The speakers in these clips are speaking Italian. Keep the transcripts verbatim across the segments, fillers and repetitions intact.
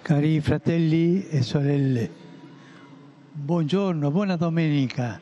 Cari fratelli e sorelle, buongiorno, buona domenica.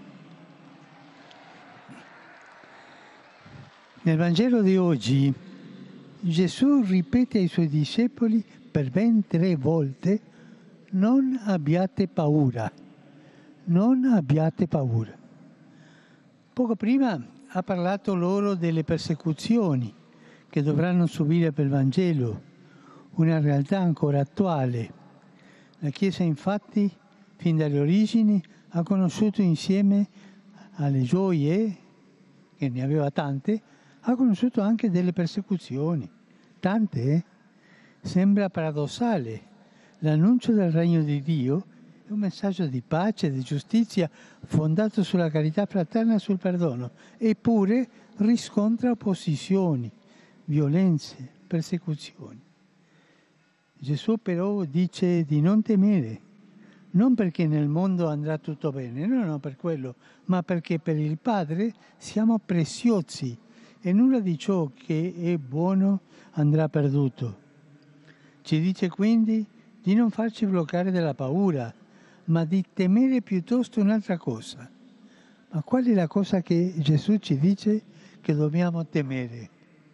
Nel Vangelo di oggi Gesù ripete ai suoi discepoli per ben tre volte: non abbiate paura, non abbiate paura. Poco prima ha parlato loro delle persecuzioni che dovranno subire per il Vangelo, una realtà ancora attuale. La Chiesa infatti, fin dalle origini, ha conosciuto insieme alle gioie, che ne aveva tante, ha conosciuto anche delle persecuzioni. Tante, eh? Sembra paradossale. L'annuncio del regno di Dio è un messaggio di pace e di giustizia fondato sulla carità fraterna e sul perdono, eppure riscontra opposizioni, violenze, persecuzioni. Gesù però dice di non temere, non perché nel mondo andrà tutto bene, no, no, per quello, ma perché per il Padre siamo preziosi e nulla di ciò che è buono andrà perduto. Ci dice quindi di non farci bloccare dalla paura, ma di temere piuttosto un'altra cosa. Ma qual è la cosa che Gesù ci dice che dobbiamo temere?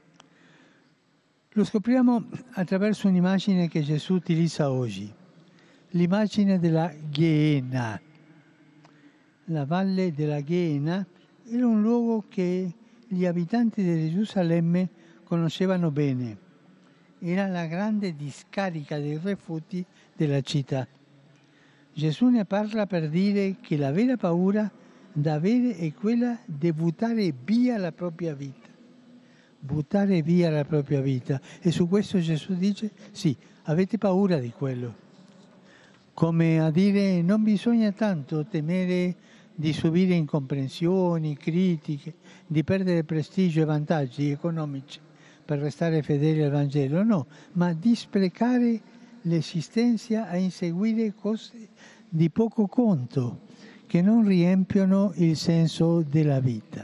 Lo scopriamo attraverso un'immagine che Gesù utilizza oggi, l'immagine della Gehenna. La valle della Gehenna era un luogo che gli abitanti di Gerusalemme conoscevano bene. Era la grande discarica dei rifiuti della città. Gesù ne parla per dire che la vera paura da avere è quella di buttare via la propria vita. Buttare via la propria vita. E su questo Gesù dice: sì, avete paura di quello. Come a dire, non bisogna tanto temere di subire incomprensioni, critiche, di perdere prestigio e vantaggi economici per restare fedeli al Vangelo, no, ma di sprecare l'esistenza a inseguire cose di poco conto che non riempiono il senso della vita.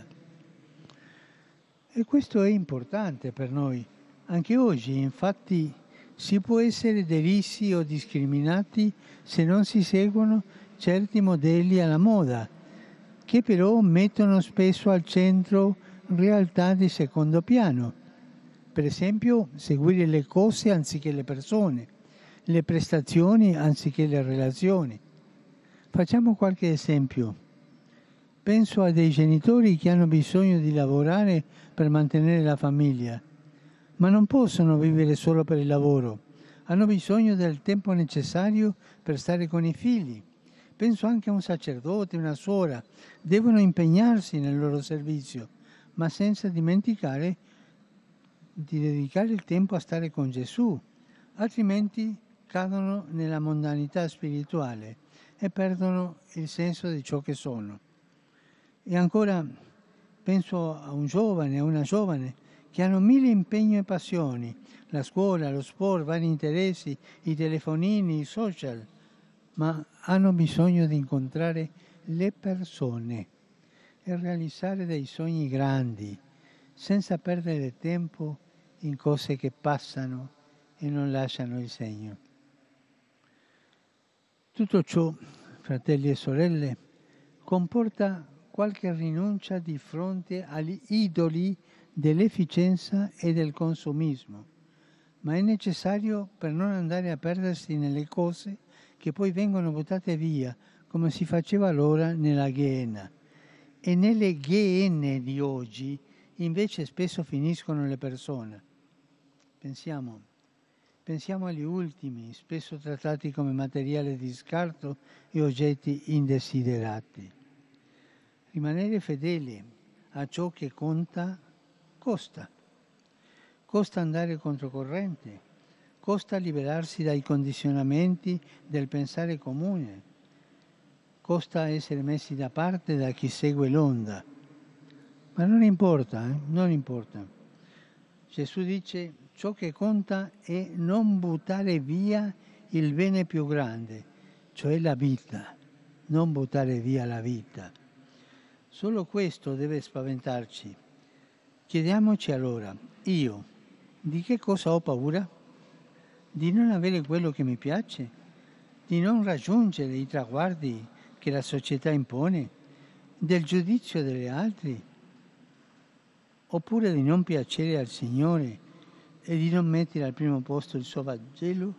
E questo è importante per noi. Anche oggi, infatti, si può essere derissi o discriminati se non si seguono certi modelli alla moda, che però mettono spesso al centro realtà di secondo piano. Per esempio, seguire le cose anziché le persone, le prestazioni anziché le relazioni. Facciamo qualche esempio. Penso a dei genitori che hanno bisogno di lavorare per mantenere la famiglia, ma non possono vivere solo per il lavoro. Hanno bisogno del tempo necessario per stare con i figli. Penso anche a un sacerdote, una suora. Devono impegnarsi nel loro servizio, ma senza dimenticare di dedicare il tempo a stare con Gesù, altrimenti cadono nella mondanità spirituale e perdono il senso di ciò che sono. E ancora penso a un giovane, a una giovane, che hanno mille impegni e passioni, la scuola, lo sport, vari interessi, i telefonini, i social, ma hanno bisogno di incontrare le persone e realizzare dei sogni grandi, senza perdere tempo in cose che passano e non lasciano il segno. Tutto ciò, fratelli e sorelle, comporta qualche rinuncia di fronte agli idoli dell'efficienza e del consumismo, ma è necessario per non andare a perdersi nelle cose che poi vengono buttate via, come si faceva allora nella Gehenna. E nelle Gehenne di oggi invece spesso finiscono le persone. Pensiamo, pensiamo agli ultimi, spesso trattati come materiale di scarto e oggetti indesiderati. Rimanere fedeli a ciò che conta costa. Costa andare controcorrente, costa liberarsi dai condizionamenti del pensare comune, costa essere messi da parte da chi segue l'onda. Ma non importa, eh? non importa. Gesù dice: ciò che conta è non buttare via il bene più grande, cioè la vita, non buttare via la vita. Solo questo deve spaventarci. Chiediamoci allora, io, di che cosa ho paura? di non avere quello che mi piace, di non raggiungere i traguardi che la società impone, del giudizio degli altri, oppure di non piacere al Signore e di non mettere al primo posto il suo Vangelo?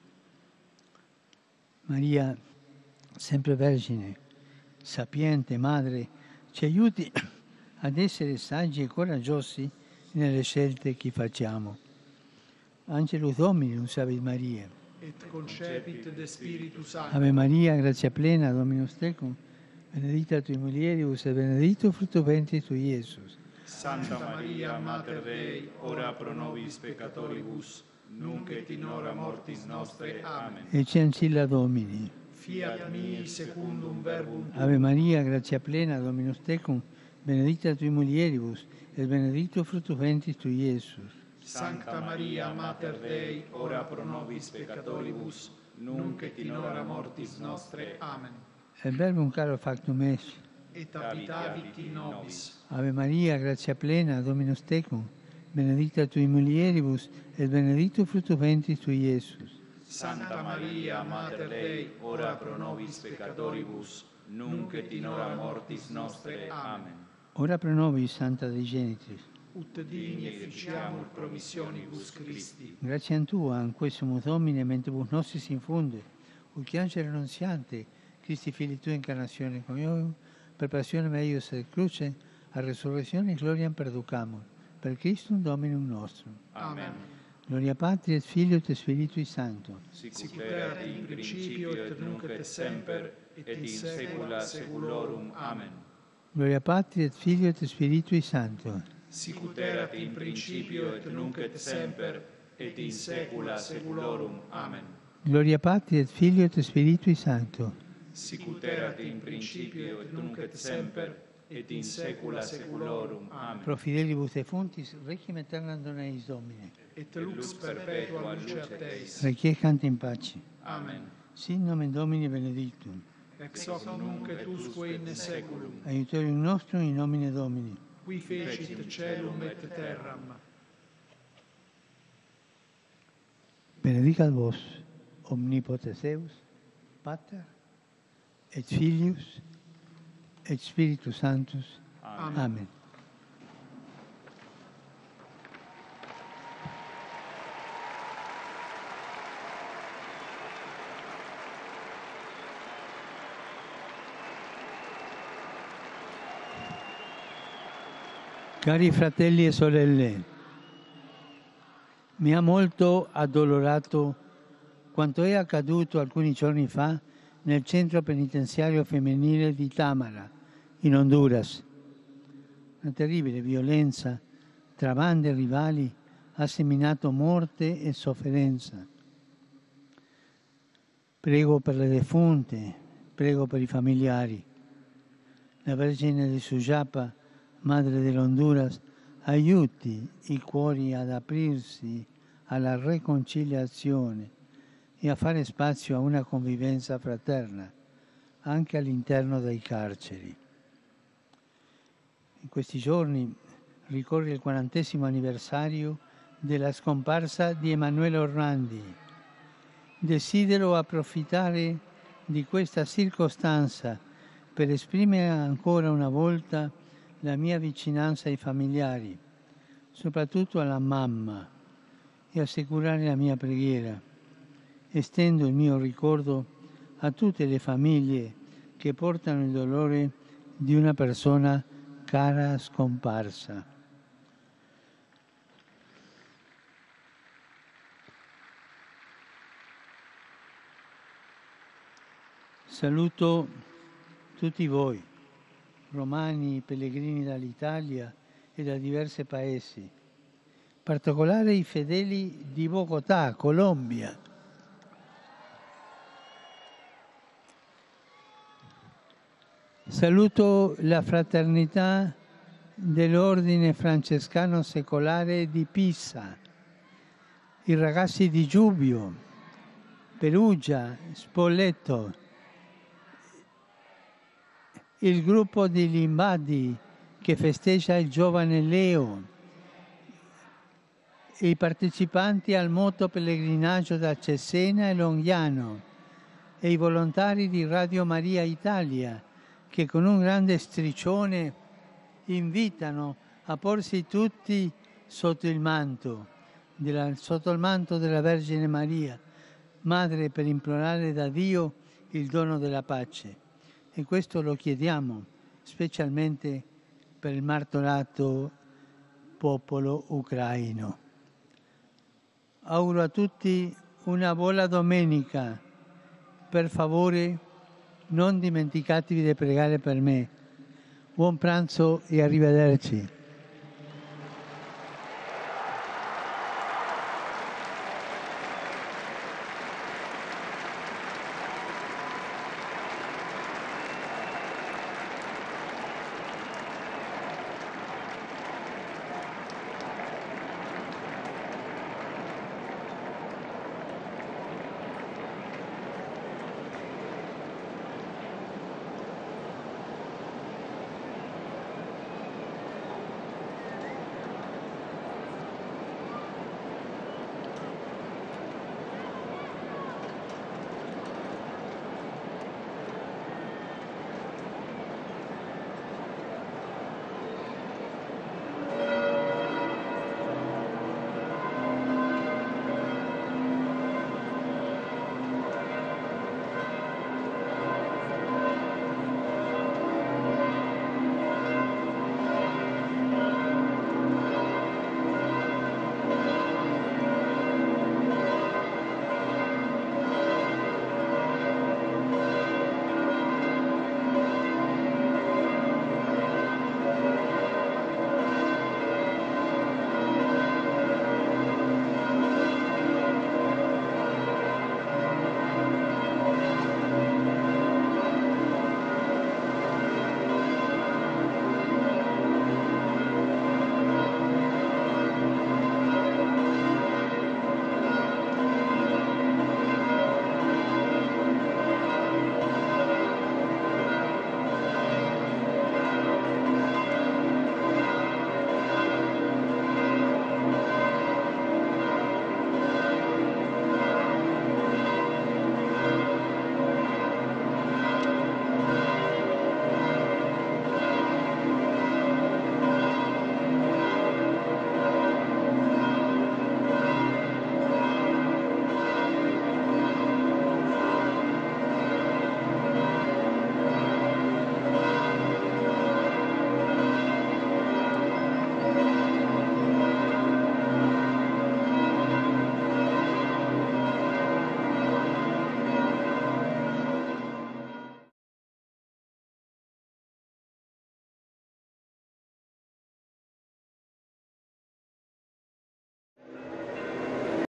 Maria, sempre Vergine, sapiente Madre, ci aiuti ad essere saggi e coraggiosi nelle scelte che facciamo. Angelus Dominus, Ave Maria. Et concepit de Spiritus Sancto. Ave Maria, grazia plena, Dominus tecum, benedicta tui mulieribus et benedictus fructus ventris tui, Iesus. Santa Maria, Mater Dei, ora pro nobis peccatoribus, nunc et in hora mortis nostre. Amen. Ecce ancilla Domini. Fiat mi secundum verbum tuum. Ave Maria, grazia plena, Dominus tecum, benedicta tui mulieribus et benedictus fructus ventris tui, Iesus. Sancta Maria, Mater Dei, ora pro nobis peccatoribus, nunc et in hora mortis nostre. Amen. Et verbum caro factum est. Et habitavit in nobis. Ave Maria, grazia plena, Dominus tecum, benedicta tui mulieribus et benedictus fructus ventris tui, Iesus. Santa Maria, Mater Dei, ora pro nobis peccatoribus, nunc et in hora mortis nostre. Amen. Ora pro nobis, Santa Dei Genitrix. Ut digni efficiamur promissionibus Christi. Grazie a Tua, in questo Domine, mentibus nostris infunde, ut angelo annunziante, Christi Fili Tua incarnazione coniovium, per passione meius et cruce, a resurrezione e gloria perducamur, per Christum Dominum nostrum. Amen. Gloria Patri et Filio et Spiritui Sancto. Sicut erat in principio et nunc et semper, et in saecula saeculorum. Amen. Gloria Patri et Filio et Spiritui Sancto. Sicut erat in principio et nunc et semper, et in saecula saeculorum. Amen. Gloria Patri et Filio et Spiritui Sancto. Sicut erat in principio et nunc et semper, et in saecula saeculorum. Amen. Pro fidelibus defuntis, requiem aeternam dona eis Domine. Et lux perpetua lucet eis. Requiescant in pace. Amen. Sin nomen Domini benedictum. Ex hoc nunc et usque in saeculum. Aiutorium nostrum in nomine Domini. Qui fecit celum et terram. Benedicat vos, omnipotens Deus, Pater, et Filius, et Spiritus Sanctus. Amen. Amen. Cari fratelli e sorelle, mi ha molto addolorato quanto è accaduto alcuni giorni fa nel centro penitenziario femminile di Támara, in Honduras. Una terribile violenza tra bande rivali ha seminato morte e sofferenza. Prego per le defunte, prego per i familiari. La Vergine di Suyapa, Madre dell'Honduras, aiuti i cuori ad aprirsi alla riconciliazione e a fare spazio a una convivenza fraterna anche all'interno dei carceri. In questi giorni ricorre il quarantesimo anniversario della scomparsa di Emanuele Orlandi. Desidero approfittare di questa circostanza per esprimere ancora una volta la mia vicinanza ai familiari, soprattutto alla mamma, e assicurare la mia preghiera. Estendo il mio ricordo a tutte le famiglie che portano il dolore di una persona cara scomparsa. Saluto tutti voi, romani, pellegrini dall'Italia e da diversi paesi, in particolare i fedeli di Bogotà, Colombia. Saluto la fraternità dell'Ordine Francescano Secolare di Pisa, i ragazzi di Giubio, Perugia, Spoleto, il gruppo di Limbadi che festeggia il giovane Leo, e i partecipanti al moto pellegrinaggio da Cesena e Longhiano e i volontari di Radio Maria Italia, che con un grande striscione invitano a porsi tutti sotto il manto, della, sotto il manto della Vergine Maria, Madre, per implorare da Dio il dono della pace. E questo lo chiediamo specialmente per il martoriato popolo ucraino. Auguro a tutti una buona domenica. Per favore, non dimenticatevi di pregare per me. Buon pranzo e arrivederci.